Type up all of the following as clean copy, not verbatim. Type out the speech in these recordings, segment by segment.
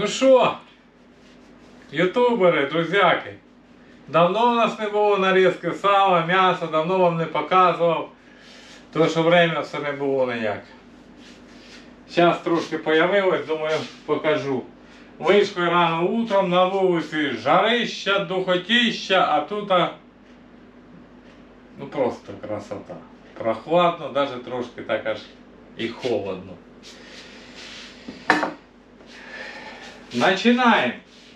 Ну що, ютубери, друзяки, давно у нас не було нарізки сала, м'яса, давно вам не показував, тому що время все не було ніяк. Зараз трошки появилось, думаю, покажу. Вийшли рано утром, на вулиці жарища, духотища, а тут ну просто красота. Прохладно, навіть трошки так аж і холодно. Начинаем.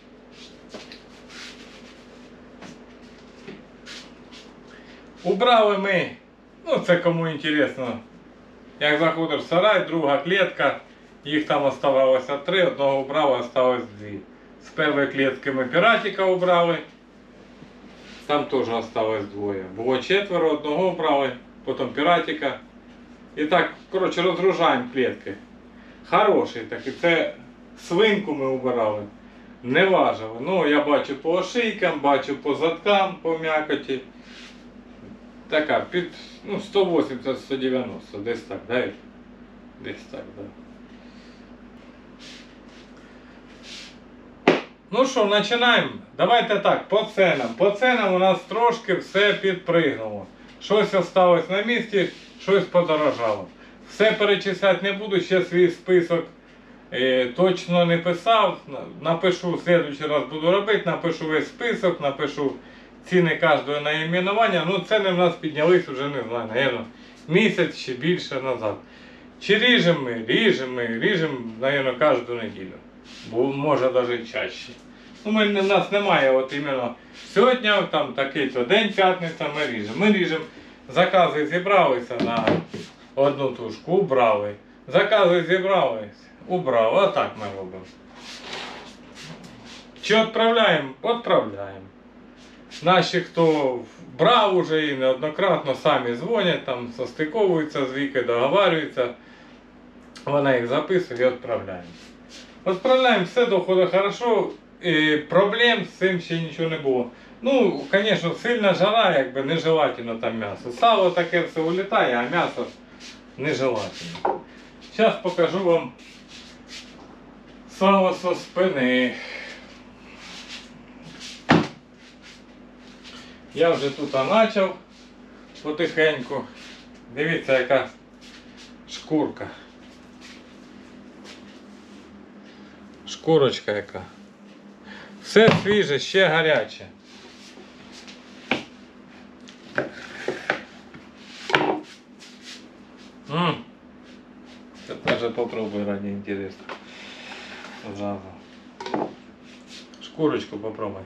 Убрали ми, ну це кому інтересно, як заходиш в сарай, друга клітка, їх там оставалося 3, одного убрали, осталось 2. З першої клітки ми піратика убрали, там теж осталось 2. Було 4, одного убрали, потім піратика. І так, коротше, розгружаємо клітки. Хороший такий, це свинку ми убирали, не важили. Ну, я бачу по ошийкам, бачу по задкам, по м'якоті. Така, під, ну, 180-190, десь так, да? Десь так, да. Ну що, починаємо? Давайте так, по ценам. По ценам у нас трошки все підпригнуло. Щось осталось на місці, щось подорожало. Все перечисляти не буду, ще свій список точно не писав. Напишу, в следующий раз буду робити, напишу весь список, напишу ціни кожного найменування. Ну, ціни в нас піднялись вже, не знаю, наверное, місяць чи більше назад. Чи ріжемо ми? Ріжемо, наверное, кожну неділю. Бо може навіть чаще. Ну, у нас немає от іменно сьогодні, там такий-то день, п'ятниця, ми ріжемо. Ми ріжемо, закази зібралися на одну тушку, убрали. Закази зібрались, убрали. А так ми робимо. Чи відправляємо? Відправляємо. Наші, хто брав уже і неоднократно, самі дзвонять, там состиковуються з Вікою, договарюються. Вона їх записує і відправляємо. Відправляємо, все доходить хорошо, і проблем з цим ще нічого не було. Ну, звісно, сильна жара, якби нежелательно там м'ясо. Сало таке все улітає, а м'ясо нежелательно. Зараз покажу вам сало со спини. Я вже тут почав потихеньку. Дивіться, яка шкурка. Шкурочка яка. Все свіже, ще гаряче. Це даже попробуй ради интереса. Зразу. Шкурочку попробуй.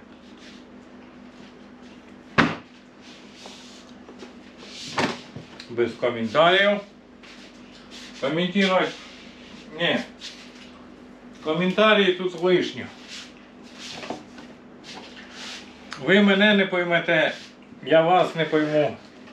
Без коментарів. Коментувати. Ні. Коментарі тут лишні. Ви мене не поймете, я вас не пойму.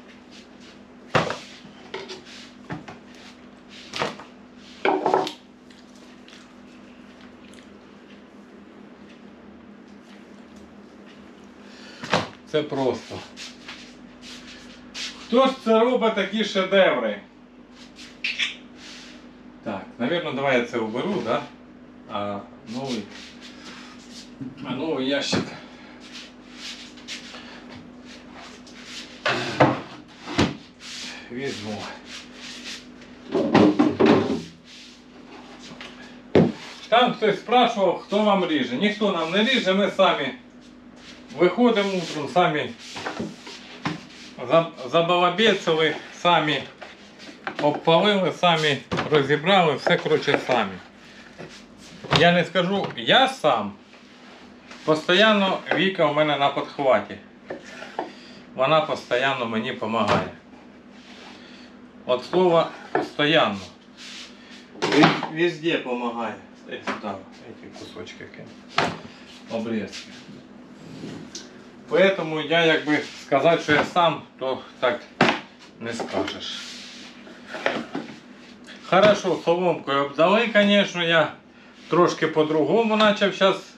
Це просто. Хто ж це робить такі шедеври? Так, наверное, давай я це уберу, да? А новий ящик. Візьму. Там хтось спрашивав, хто вам ріже. Ніхто нам не ріже, ми самі виходимо утром, самі забалабецили, самі обпалили, самі розібрали, все, коротше, самі. Я не скажу, я сам. Постоянно Віка у мене на підхваті. Вона постійно мені допомагає. От слова постоянно. Везде допомагає. Сюди, эти кусочки, обрезки. Поэтому я, якби сказати, що я сам, то так не скажеш. Хорошо, соломкою обдали, звісно, я трошки по-другому почав зараз.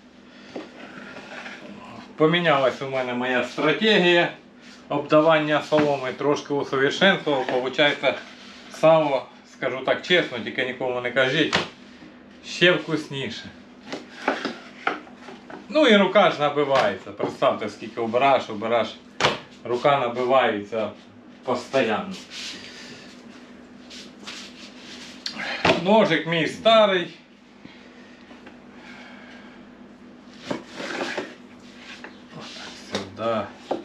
Помінялась у мене моя стратегія обдавання соломи, трошки усовершенствував. Получається, сало, скажу так чесно, тільки нікому не кажіть, ще вкусніше. Ну і рука ж набивається. Представте, скільки обираєш, рука набивається постійно. Ножик мій старий. Сюди.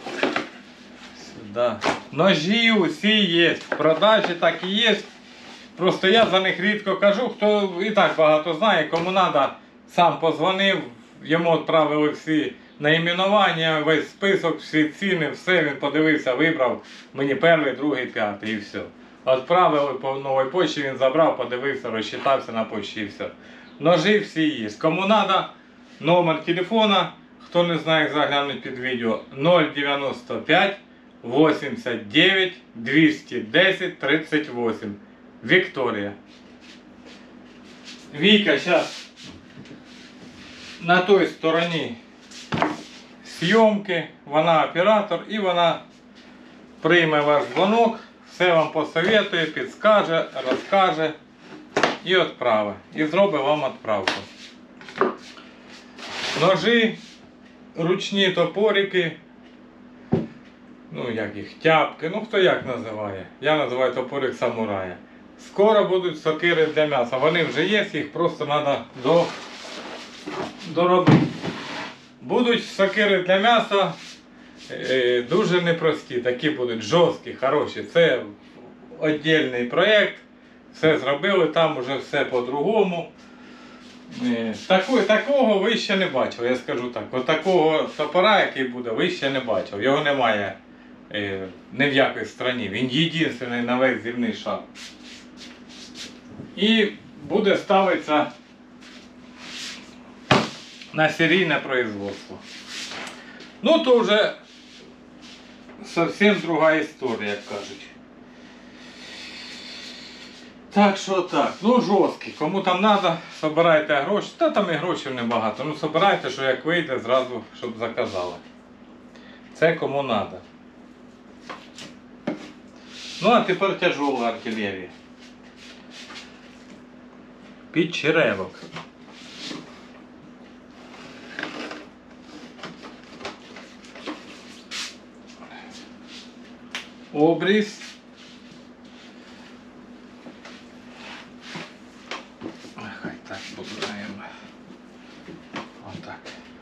Сюди. Ножі усі є. В продажі так і є. Просто я за них рідко кажу. Хто і так багато знає, кому треба, сам позвонив. Йому відправили всі найменування, весь список, всі ціни, все, він подивився, вибрав. Мені перший, другий, п'ятий і все. Відправили по новій почті, він забрав, подивився, розчитався на почті і все. Ножі всі є. Кому треба, номер телефона, хто не знає, як заглянуть під відео, 095 89 210 38. Вікторія. Віка зараз на той стороні зйомки, вона оператор і вона прийме ваш дзвонок, все вам посоветує, підскаже, розкаже і відправить. І зробить вам відправку. Ножі, ручні топорики, ну як їх, тяпки, ну хто як називає. Я називаю топорик самурая. Скоро будуть сокири для м'яса. Вони вже є, їх просто треба доробити. Будуть сокири для м'яса дуже непрості, такі будуть жорсткі, хороші. Це віддільний проєкт, все зробили, там вже все по-другому. Такого ви ще не бачили, я скажу так. Ось такого топора, який буде, ви ще не бачили. Його немає ні в якій країні. Він єдиний на весь земний шар. І буде ставитися на серійне производство. Ну то вже зовсім друга історія, як кажуть. Так що так, ну жорсткий. Кому там треба, збирайте гроші. Та там і грошей небагато. Ну збирайте, що як вийде, зразу, щоб заказали. Це кому треба. Ну а тепер тяжола артилерія. Під черевок. Обріз. Хай так буде, наверное. Отак.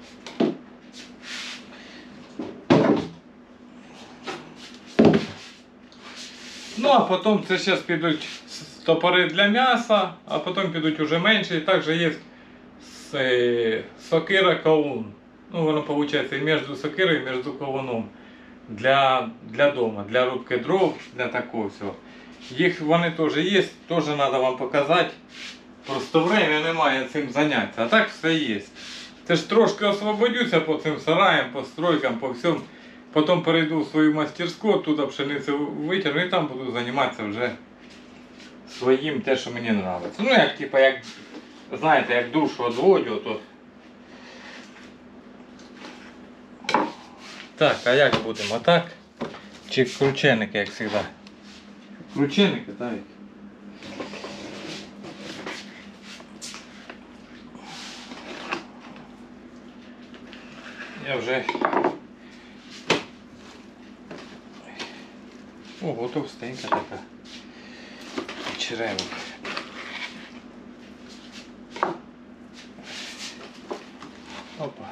Ну а потім це зараз підуть топори для м'яса, а потім підуть уже менші. І також є сокира кавун. Ну воно виходить і між сокирою, і між кавуном. Для дома, для рубки дров, для такого всього. Їх вони теж є, теж треба вам показати. Просто время немає цим зайнятися. А так все є. Це ж трошки освободюся по цим сараям, по стройкам, по всьому. Потім перейду в свою мастерську, туди пшеницю витягну і там буду займатися вже своїм, те, що мені подобається. Ну як, типа, як, знаєте, як душу відводю, то... Так, а як будемо? Так? Чи крученики, як завжди? Крученики, так. Я вже... Ого, товстенька така. Черевок. Опа.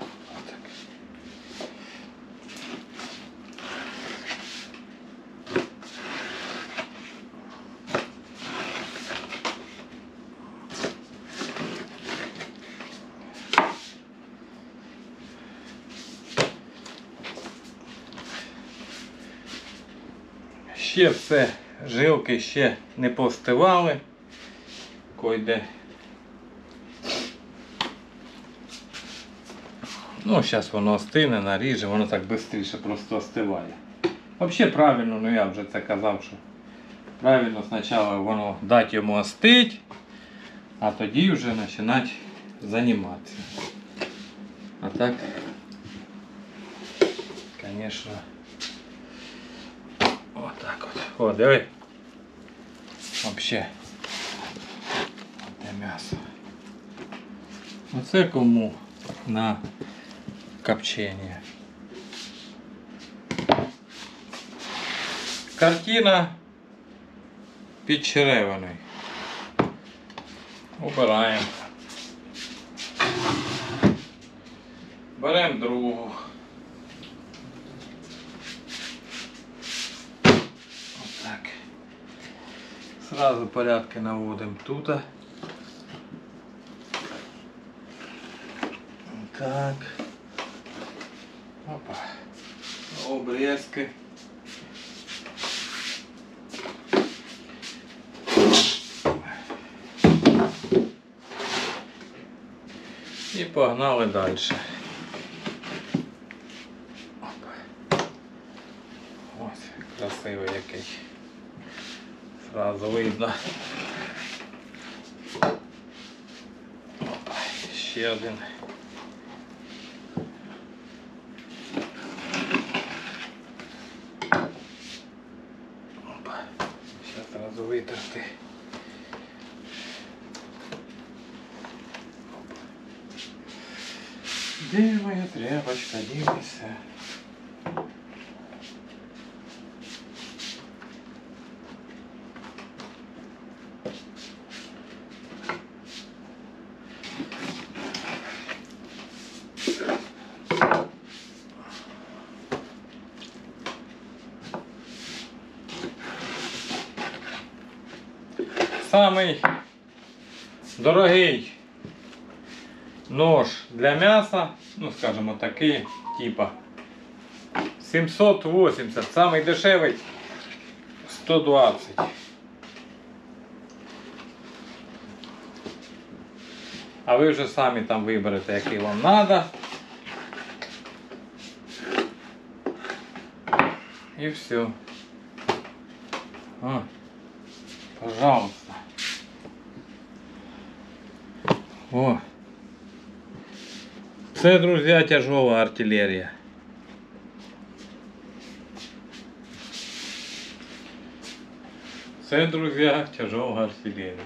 Ще все, жилки ще не повстивали. Койде. Ну, зараз воно остине, наріже, воно так швидше просто остиває. Взагалі правильно, ну я вже це казав, що правильно спочатку воно дати йому остити, а тоді вже починати займатися. А так, звісно, отак от. О, диви. Взагалі. Де м'ясо. Оце кому на копчения. Картина під черевиною. Убираємо. Беремо другу. Отак. Сразу порядки наводимо тут. Так. Опа. Обрезки. І погнали далі. Ось, красивий який. Зразу видно. Опа, ще один. Опа, ще зразу витерти. Де моя тряпочка ділася? Самий дорогий нож для м'яса, ну скажімо такий, типа 780, самий дешевий 120. А ви вже самі там виберете, який вам треба. І все. О, пожалуйста. О. Це, друзі, тяжова артилерія. Це, друзі, тяжова артилерія.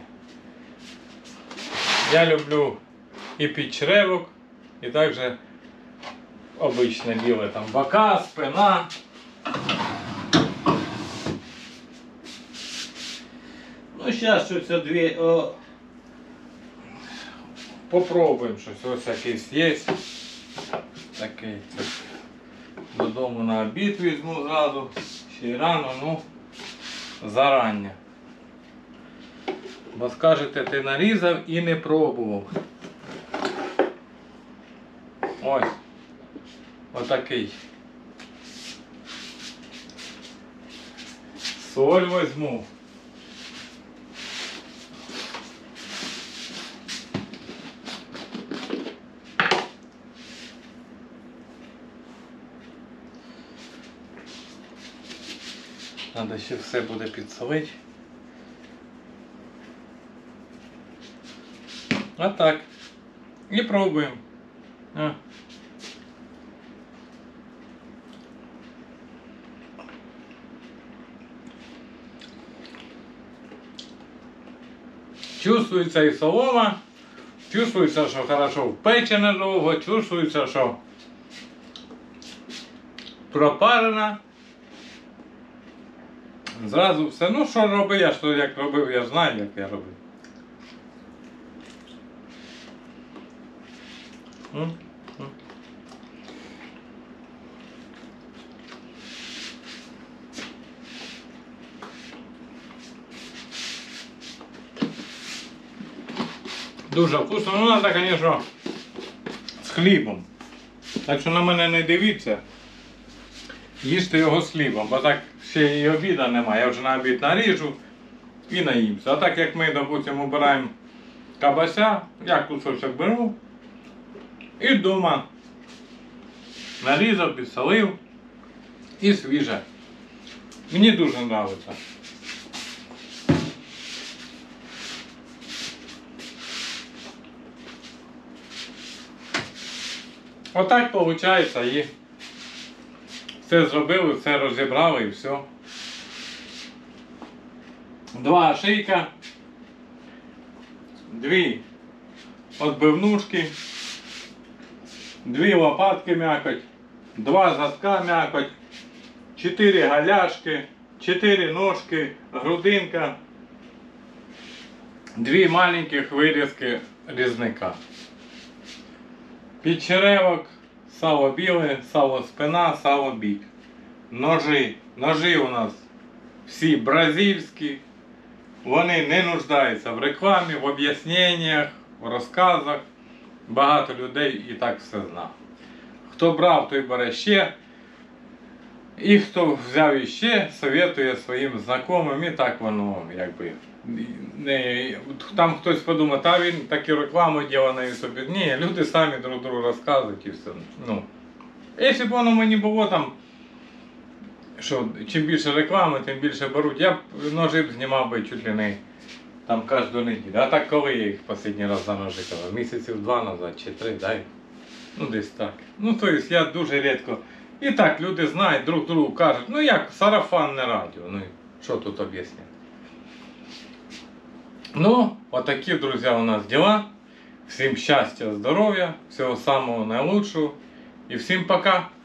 Я люблю і підчревок, і також обичне біле, там бока, спина. Ну, зараз щось дві... Попробуємо щось. Ось якийсь є. Такий. Додому на обід візьму зразу. Ще й рано, ну, зарання. Бо скажете, ти нарізав і не пробував. Ось. Отакий. Соль візьму. Треба ще все буде підсолити. А так. І пробуємо. Чувствується і солома, чувствується, що хорошо впечена довго, чувствується, що пропарена. Зразу все. Ну що робив я, що як робив, я знаю, як я робив. Дуже вкусно, ну треба, звісно, з хлібом. Так що на мене не дивіться, їжте його з хлібом, бо так ще і обіду немає. Я вже на обід наріжу і наїмся. А так як ми, допустимо, обираємо кабася, я кусочок беру і вдома нарізав, підсолив і свіже. Мені дуже подобається. Отак виходить і все зробили, все розібрали і все. Два шийка, дві отбивнушки 2 лопатки м'якоть, 2 задка м'якоть, 4 галяшки, 4 ножки, грудинка, 2 маленьких вирізки різника. Підчеревок, сало біле, сало спина, сало бік. Ножи. Ножи у нас всі бразильські. Вони не нуждаються в рекламі, в об'ясненнях, в розказах. Багато людей і так все знає. Хто брав, той бере ще. І хто взяв іще, советує своїм знайомим. І так воно, якби, не, там хтось подумає, та він таку рекламу робить на ютубі. Ні, люди самі друг другу розказують і все. Ну, якщо б воно мені було там, що чим більше реклами, тим більше беруть. Я б ножи б знімав би чуть ли не там кожну неділю. А так коли я їх останній раз за ножи казав? Місяців 2 назад чи 3, дай. Ну десь так. Ну то есть я дуже рідко. І так люди знають, друг другу кажуть, ну як сарафанне радіо, ну що тут об'ясняти. Ну, отакі, друзі, у нас дела. Всім щастя, здоров'я, всього самого найкращого. І всім пока.